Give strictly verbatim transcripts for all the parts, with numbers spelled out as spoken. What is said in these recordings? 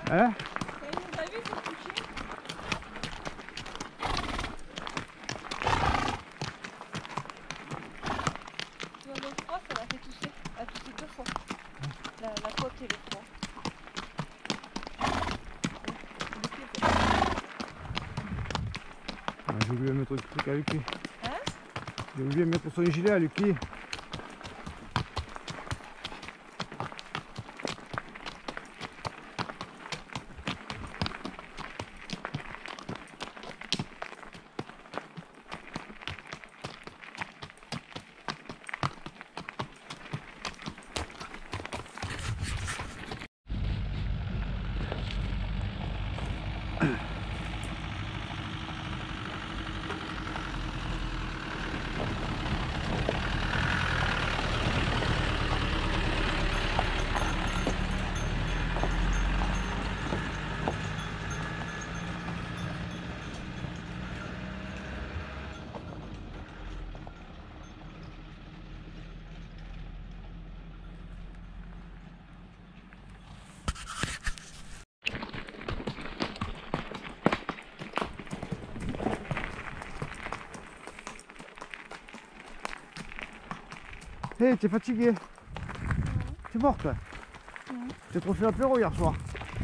Hein? T'as vu, c'est touché. Tu vois, le froid, ça l'a fait toucher. Elle a touché deux fois. La, la côte et le froid. Ah, j'ai oublié de mettre le truc à Lucky. Hein? J'ai oublié de mettre son gilet à Lucky. Hé, hey, t'es fatigué? T'es morte? Non. T'as trop fait l'apéro hier soir?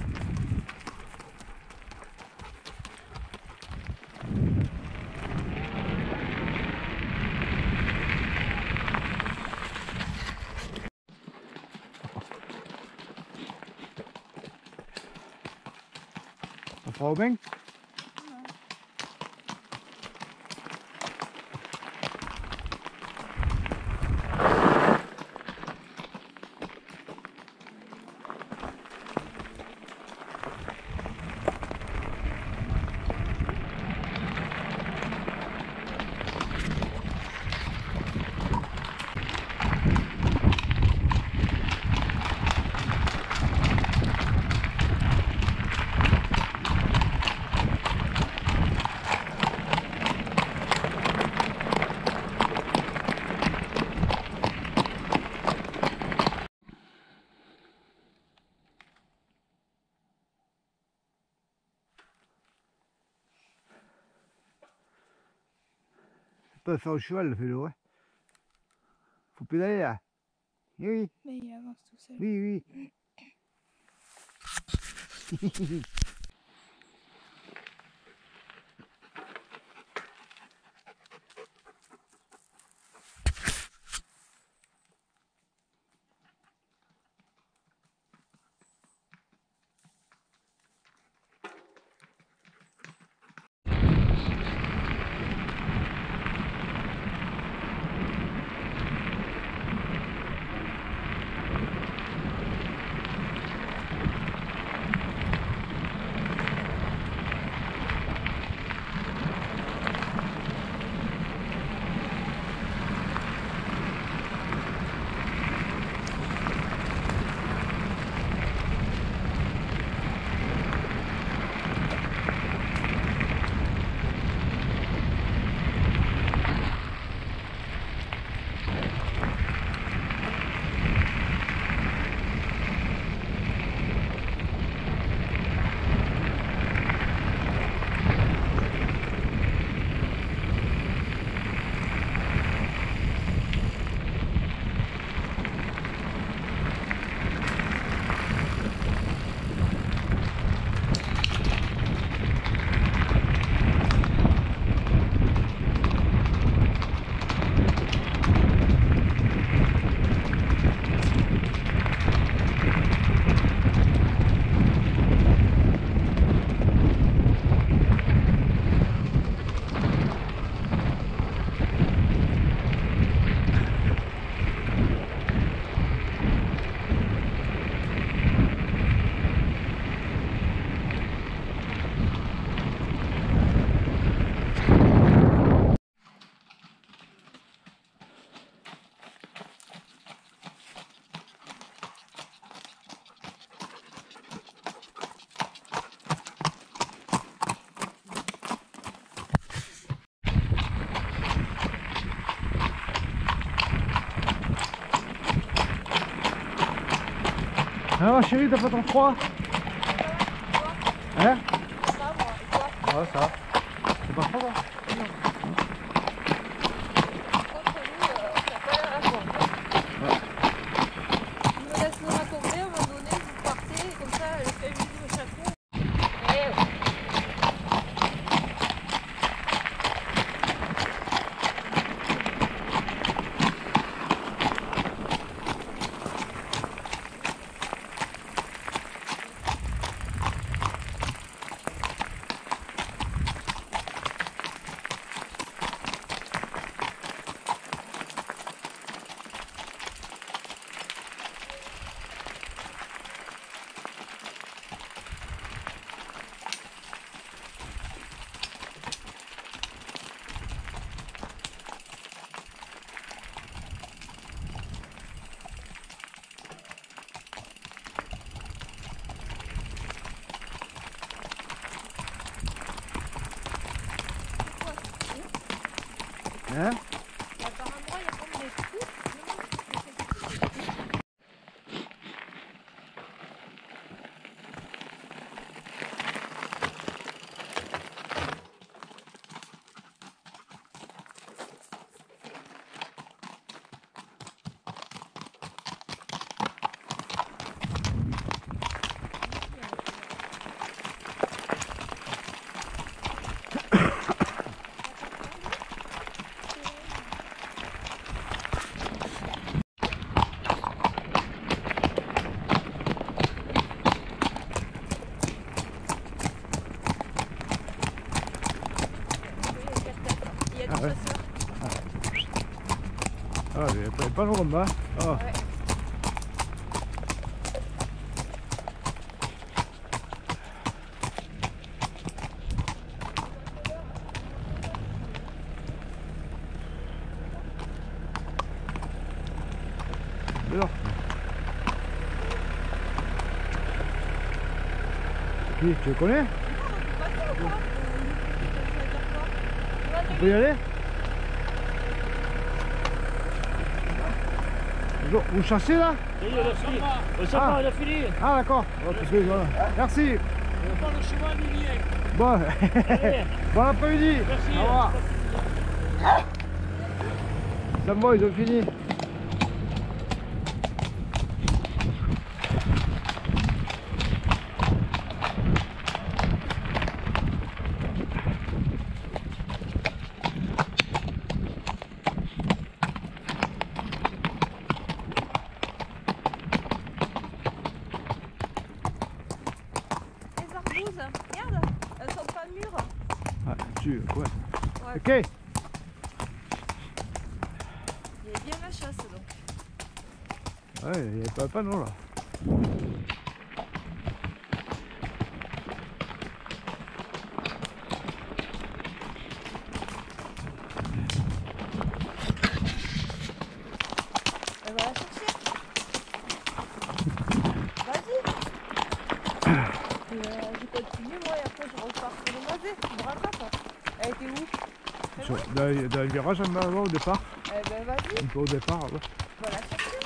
Ça fera au bain? Pas faire au cheval le vélo, ouais. Faut pédaler là. Oui, oui. Mais il avance tout seul. Oui, oui. Alors chérie, t'as pas trop froid? Hein? Ça, moi, et toi? Ouais, ça va. C'est pas trop bon. Contre nous, euh, ça n'a pas l'air à quoi. Ouais. Il me laisse nous raconter, à un moment donné, vous partez, et comme ça, elle fait une vidéo chaque fois. Eh, Hein? bah, par endroit, il y a comme des trous. Il y a Ah des ouais. chasseurs. Ah, il n'y a pas, pas long là. Ah. Ouais. Alors. Qui? Tu le connais? On peut y aller? Bonjour. Vous chassez là? Ça y est, on a fini. On s'en Ah. va, on a fini. Ah d'accord. Oh, parce que, voilà. Merci. On va le cheval du lien. Bon, Allez, bon après-midi. merci. Au revoir. Ça va, ils ont fini. Les arbouzes, regarde, elles sont pas mûres. Ah, tu, ouais. Ouais. Ok. Il y a bien la chasse donc. Ouais, il n'y a pas, pas non là. Elle va la chercher. Vas-y. Et, euh, je continue moi et après je repars sur le mazet. Je me rattrape. Elle était où? C'est Sur- loin. Dans, dans le virage en bas au départ. Eh ben vas-y, Un peu au départ. Ouais. va la chercher.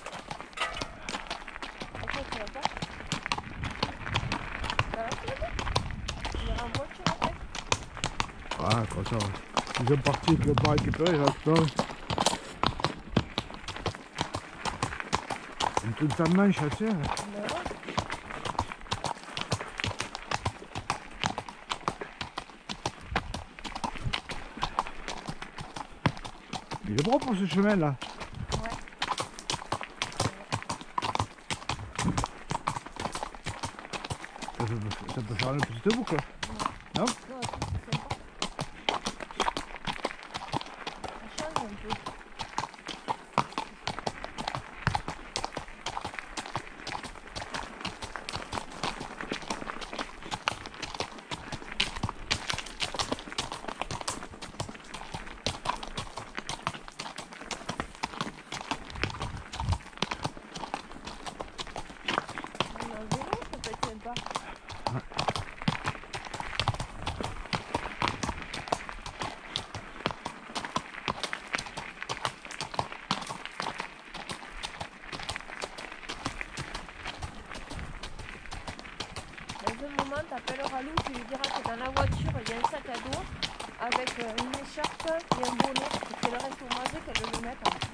Pourquoi tu vas pas? Ça va tu vas pas? Tu iras en voiture après. Ah, comme ça, ouais. Ils sont partis, ils l'ont pas récupéré, là, putain. Un truc de manche, tu sais. Ben ouais. Il est propre ce chemin là. Ouais. Ça peut, ça peut faire une petite boucle. Non? Non, c'est sympa. Ça change un peu. On a un vélo, ça peut être sympa. t'appelleras Lou, tu lui diras que dans la voiture, il y a un sac à dos avec euh, une écharpe et un bonnet. Et qu'elle reste au magasin, qu'elle le mette. Hein.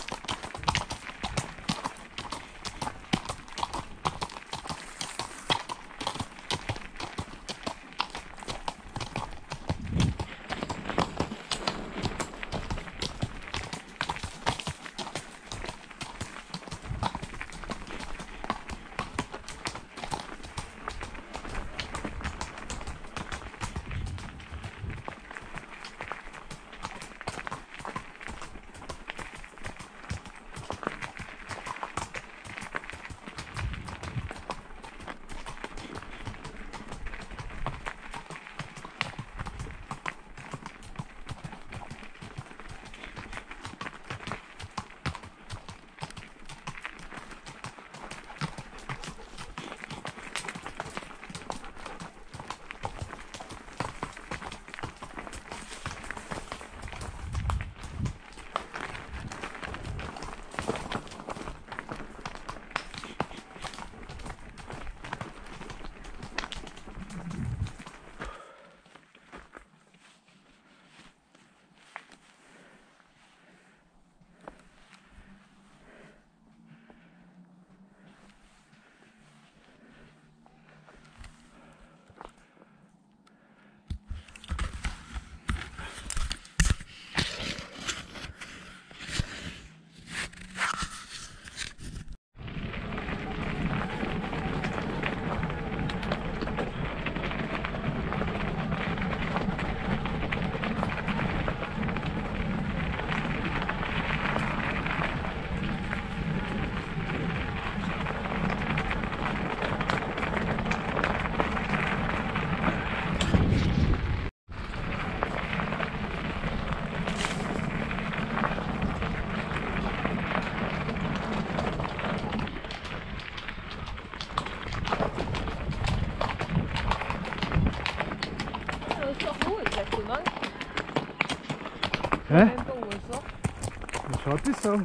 Hein? Même pas où elle sort. Je serai plus ça.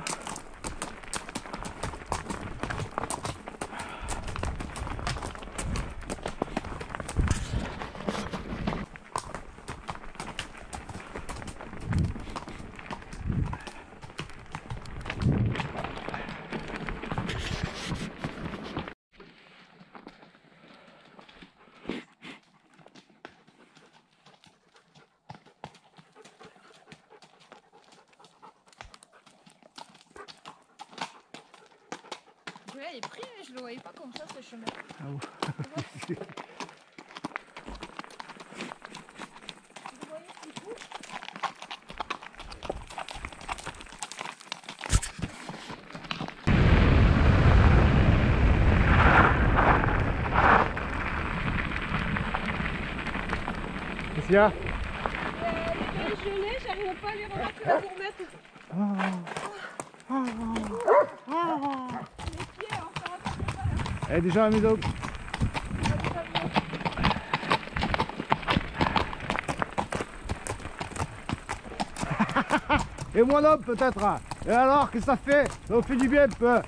Celui-là il est pris, mais je le voyais pas comme ça ce chemin. Ah bon. Tu le voyais du coup? Qu'est-ce qu'il y a? Euh, les mains gelées, j'arrive pas à les remettre à la gourmette. Oh. Oh. Oh. Les pieds, on s'en va pas. Elle est déjà à la maison. Et moi non peut-être. Hein. Et alors, qu'est-ce que ça fait? Ça vous fait du bien un peu.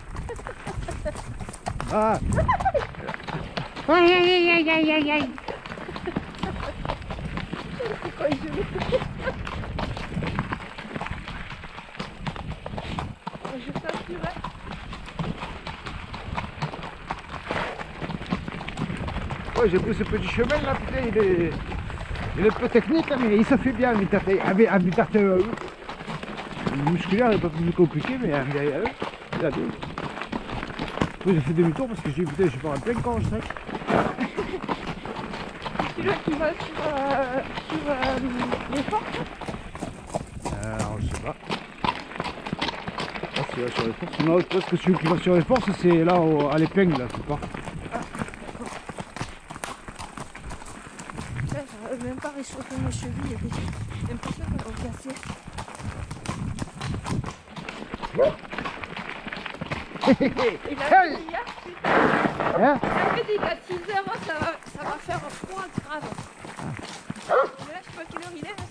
Ah. Aïe aïe aïe aïe aïe aïe aïe. Pourquoi il gelé? Je t'assurais. Ouais, j'ai pris ce petit chemin là, putain, il est, il est un peu technique, hein, mais il se fait bien, avec un tarté musculaire, il n'est pas plus compliqué, mais un derrière eux, il a deux. Après, j'ai fait demi-tour parce que j'ai dit, putain, je suis pas en plein camp, je sais. C'est celui-là qui va sur, euh, sur euh, les forces. Euh, alors, je sais pas. Ah, c'est là sur les forces. Non, parce que celui qui va sur les forces, c'est là au, à l'épingle, là, c'est pas. J'arrive même pas à réchauffer mes chevilles, j'ai l'impression qu'elles vont casser. Il a dit hier, putain, Hein? il avait dit qu'à six heures, ça va, ça va faire froid grave. Mais là, je sais pas quelle heure il est.